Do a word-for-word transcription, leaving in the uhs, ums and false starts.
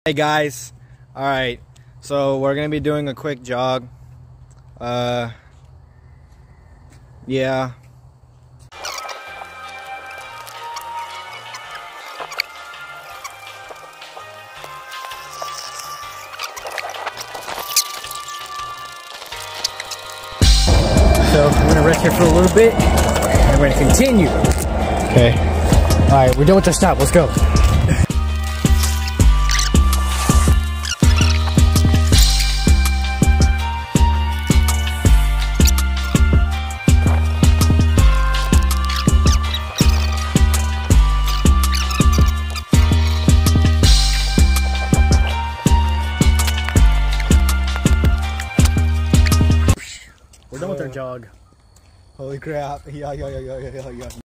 Hey guys, all right, so we're gonna be doing a quick jog. Uh, yeah. So we're gonna rest here for a little bit, and we're gonna continue. Okay. All right, we're done with the stop. Let's go. We're done with our jog. Holy crap! Yeah, yeah, yeah, yeah, yeah, yeah.